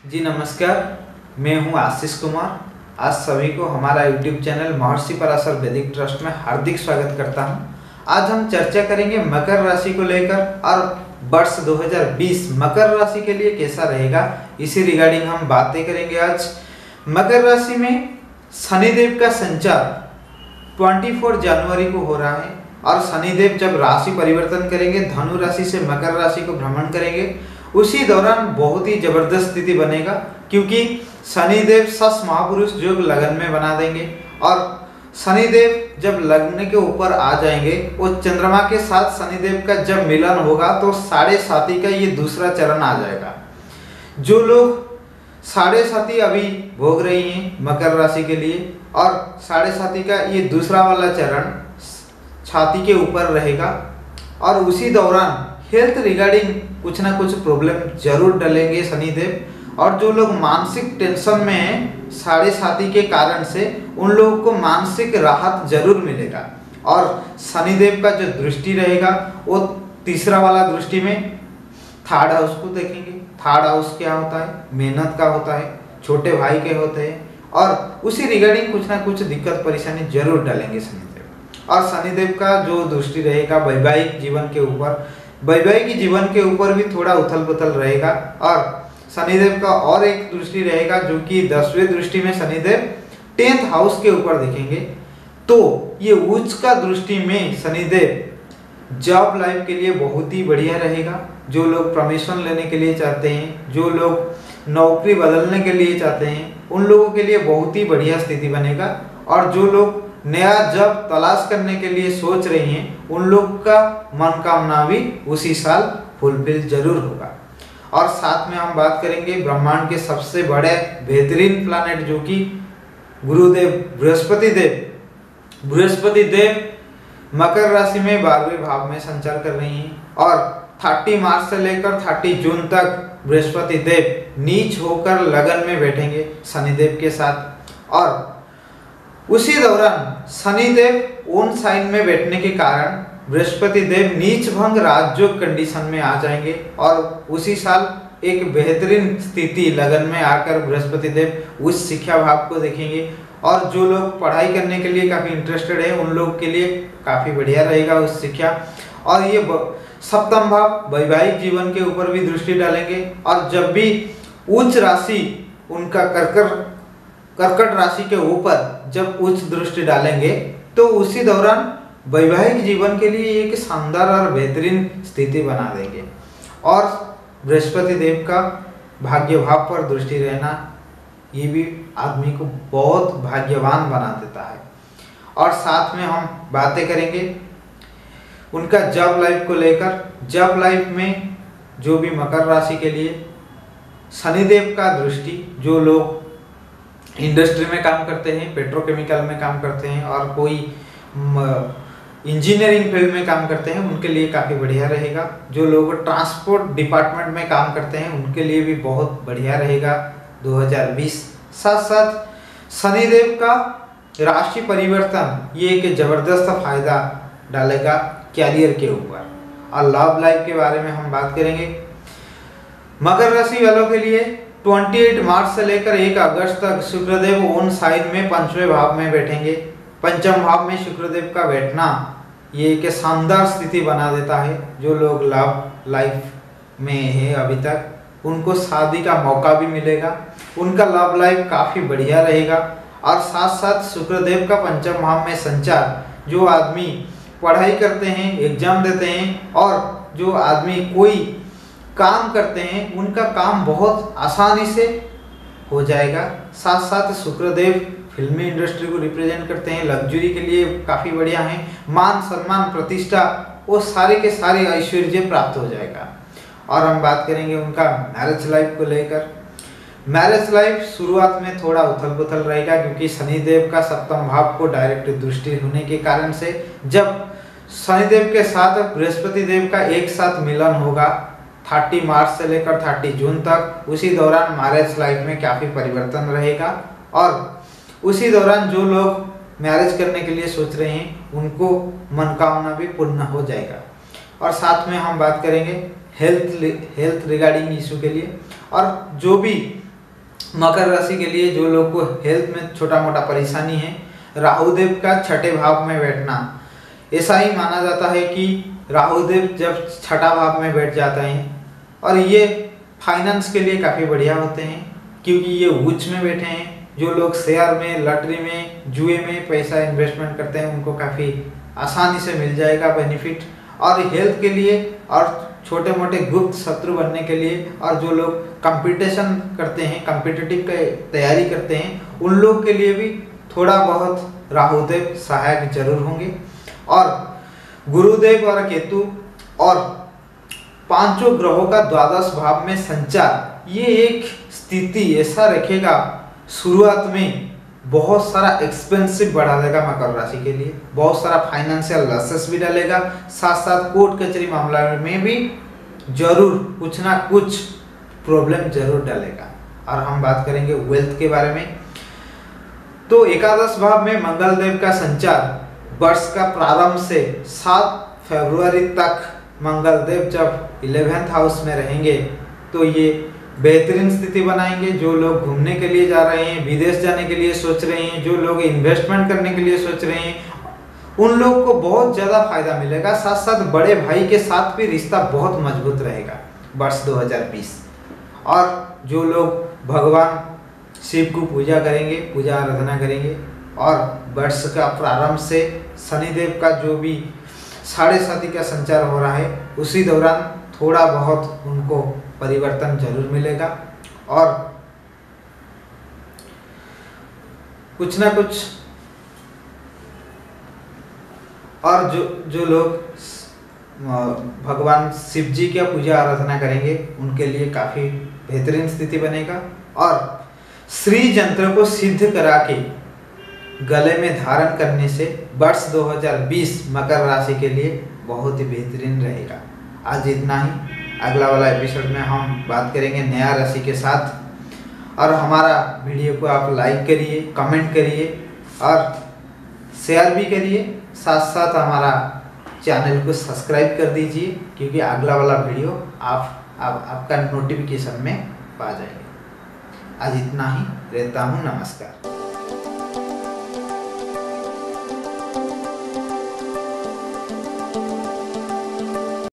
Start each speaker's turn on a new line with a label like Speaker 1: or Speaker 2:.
Speaker 1: जी नमस्कार, मैं हूं आशीष कुमार। आज सभी को हमारा YouTube चैनल महर्षि पराशर वैदिक ट्रस्ट में हार्दिक स्वागत करता हूं। आज हम चर्चा करेंगे मकर राशि को लेकर और वर्ष 2020 मकर राशि के लिए कैसा रहेगा, इसी रिगार्डिंग हम बातें करेंगे। आज मकर राशि में शनिदेव का संचार 24 जनवरी को हो रहा है और शनिदेव जब राशि परिवर्तन करेंगे, धनु राशि से मकर राशि को भ्रमण करेंगे, उसी दौरान बहुत ही जबरदस्त स्थिति बनेगा, क्योंकि शनिदेव सस महापुरुष योग लगन में बना देंगे और शनिदेव जब लगन के ऊपर आ जाएंगे, वो चंद्रमा के साथ शनिदेव का जब मिलन होगा तो 7.5 का ये दूसरा चरण आ जाएगा। जो लोग 7.5 अभी भोग रही हैं मकर राशि के लिए, और 7.5 का ये दूसरा वाला चरण छाती के ऊपर रहेगा और उसी दौरान हेल्थ रिगार्डिंग कुछ ना कुछ प्रॉब्लम जरूर डलेंगे शनिदेव। और जो लोग मानसिक टेंशन में हैं 7.5 के कारण से, उन लोगों को मानसिक राहत जरूर मिलेगा। और शनिदेव का जो दृष्टि रहेगा वो तीसरा वाला दृष्टि में थर्ड हाउस को देखेंगे। थर्ड हाउस क्या होता है? मेहनत का होता है, छोटे भाई के होते हैं, और उसी रिगार्डिंग कुछ ना कुछ दिक्कत परेशानी जरूर डालेंगे शनिदेव। और शनिदेव का जो दृष्टि रहेगा वैवाहिक जीवन के ऊपर, वैवाहिक जीवन के ऊपर भी थोड़ा उथल पुथल रहेगा। और शनिदेव का और एक दृष्टि रहेगा जो कि 10वें दृष्टि में शनिदेव 10th हाउस के ऊपर देखेंगे। तो ये उच्च का दृष्टि में शनिदेव जॉब लाइफ के लिए बहुत ही बढ़िया रहेगा। जो लोग प्रमोशन लेने के लिए चाहते हैं, जो लोग नौकरी बदलने के लिए चाहते हैं, उन लोगों के लिए बहुत ही बढ़िया स्थिति बनेगा। और जो लोग नया जॉब तलाश करने के लिए सोच रही हैं, उन लोग का मनोकामना भी उसी साल फुलफिल जरूर होगा। और साथ में हम बात करेंगे ब्रह्मांड के सबसे बड़े बेहतरीन प्लैनेट जो कि गुरुदेव बृहस्पति देव मकर राशि में 12वें भाव में संचार कर रही हैं। और 30 मार्च से लेकर 30 जून तक बृहस्पति देव नीच होकर लगन में बैठेंगे शनिदेव के साथ। और उसी दौरान शनिदेव ओन साइन में बैठने के कारण बृहस्पति देव नीच भंग राजयोग कंडीशन में आ जाएंगे और उसी साल एक बेहतरीन स्थिति लगन में आकर बृहस्पति देव उस शिक्षा भाव को देखेंगे। और जो लोग पढ़ाई करने के लिए काफ़ी इंटरेस्टेड है, उन लोग के लिए काफ़ी बढ़िया रहेगा उस शिक्षा। और ये सप्तम भाव वैवाहिक जीवन के ऊपर भी दृष्टि डालेंगे। और जब भी उच्च राशि उनका कर्कट राशि के ऊपर जब उच्च दृष्टि डालेंगे, तो उसी दौरान वैवाहिक जीवन के लिए एक शानदार और बेहतरीन स्थिति बना देंगे। और बृहस्पति देव का भाग्य भाव पर दृष्टि रहना, ये भी आदमी को बहुत भाग्यवान बना देता है। और साथ में हम बातें करेंगे उनका जॉब लाइफ को लेकर। जॉब लाइफ में जो भी मकर राशि के लिए शनिदेव का दृष्टि, जो लोग इंडस्ट्री में काम करते हैं, पेट्रोकेमिकल में काम करते हैं, और कोई इंजीनियरिंग फील्ड में काम करते हैं, उनके लिए काफ़ी बढ़िया रहेगा। जो लोग ट्रांसपोर्ट डिपार्टमेंट में काम करते हैं, उनके लिए भी बहुत बढ़िया रहेगा 2020। साथ साथ शनिदेव का राशि परिवर्तन ये एक जबरदस्त फायदा डालेगा कैरियर के ऊपर। और लव लाइफ के बारे में हम बात करेंगे। मकर राशि वालों के लिए 28 मार्च से लेकर 1 अगस्त तक शुक्रदेव ओन साइन में 5वें भाव में बैठेंगे। पंचम भाव में शुक्रदेव का बैठना ये एक शानदार स्थिति बना देता है। जो लोग लव लाइफ में है अभी तक, उनको शादी का मौका भी मिलेगा, उनका लव लाइफ काफ़ी बढ़िया रहेगा। और साथ साथ शुक्रदेव का पंचम भाव में संचार, जो आदमी पढ़ाई करते हैं, एग्जाम देते हैं, और जो आदमी कोई काम करते हैं, उनका काम बहुत आसानी से हो जाएगा। साथ साथ शुक्रदेव फिल्मी इंडस्ट्री को रिप्रेजेंट करते हैं, लग्जरी के लिए काफ़ी बढ़िया हैं, मान सम्मान प्रतिष्ठा वो सारे के सारे ऐश्वर्य प्राप्त हो जाएगा। और हम बात करेंगे उनका मैरिज लाइफ को लेकर। मैरिज लाइफ शुरुआत में थोड़ा उथल पुथल रहेगा, क्योंकि शनिदेव का सप्तम भाव को डायरेक्ट दृष्टि होने के कारण से जब शनिदेव के साथ बृहस्पति देव का एक साथ मिलन होगा 30 मार्च से लेकर 30 जून तक, उसी दौरान मैरिज लाइफ में काफ़ी परिवर्तन रहेगा। और उसी दौरान जो लोग मैरिज करने के लिए सोच रहे हैं, उनको मनोकामना भी पूर्ण हो जाएगा। और साथ में हम बात करेंगे हेल्थ रिगार्डिंग इशू के लिए। और जो भी मकर राशि के लिए जो लोग को हेल्थ में छोटा मोटा परेशानी है, राहुदेव का छठे भाव में बैठना, ऐसा ही माना जाता है कि राहुदेव जब छठा भाव में बैठ जाते हैं और ये फाइनेंस के लिए काफ़ी बढ़िया होते हैं, क्योंकि ये उच्च में बैठे हैं। जो लोग शेयर में, लॉटरी में, जुए में पैसा इन्वेस्टमेंट करते हैं उनको काफ़ी आसानी से मिल जाएगा बेनिफिट। और हेल्थ के लिए और छोटे मोटे गुप्त शत्रु बनने के लिए और जो लोग कंपटीशन करते हैं, कॉम्पिटिटिव की तैयारी करते हैं, उन लोग के लिए भी थोड़ा बहुत राहुदेव सहायक जरूर होंगे। और गुरुदेव और केतु और पांचों ग्रहों का द्वादश भाव में संचार, ये एक स्थिति ऐसा रखेगा शुरुआत में बहुत सारा एक्सपेंसिव बढ़ा देगा मकर राशि के लिए, बहुत सारा फाइनेंशियल लॉसेस भी डालेगा, साथ साथ कोर्ट कचहरी मामला में भी जरूर कुछ ना कुछ प्रॉब्लम जरूर डालेगा। और हम बात करेंगे वेल्थ के बारे में, तो एकादश भाव में मंगल देव का संचार वर्ष का प्रारंभ से 7 फरवरी तक मंगल देव जब 11th हाउस में रहेंगे तो ये बेहतरीन स्थिति बनाएंगे। जो लोग घूमने के लिए जा रहे हैं, विदेश जाने के लिए सोच रहे हैं, जो लोग इन्वेस्टमेंट करने के लिए सोच रहे हैं, उन लोग को बहुत ज़्यादा फायदा मिलेगा। साथ साथ बड़े भाई के साथ भी रिश्ता बहुत मजबूत रहेगा वर्ष 2020। और जो लोग भगवान शिव को पूजा करेंगे, पूजा आराधना करेंगे, और वर्ष का प्रारंभ से शनिदेव का जो भी 7.5 का संचार हो रहा है उसी दौरान थोड़ा बहुत उनको परिवर्तन जरूर मिलेगा। और कुछ ना कुछ, और जो लोग भगवान शिव जी की पूजा आराधना करेंगे उनके लिए काफ़ी बेहतरीन स्थिति बनेगा। और श्री यंत्र को सिद्ध करा के गले में धारण करने से वर्ष 2020 मकर राशि के लिए बहुत ही बेहतरीन रहेगा। आज इतना ही, अगला वाला एपिसोड में हम बात करेंगे नया राशि के साथ। और हमारा वीडियो को आप लाइक करिए, कमेंट करिए और शेयर भी करिए, साथ साथ हमारा चैनल को सब्सक्राइब कर दीजिए, क्योंकि अगला वाला वीडियो आपका नोटिफिकेशन में पा जाएगा। आज इतना ही, रहता हूँ, नमस्कार।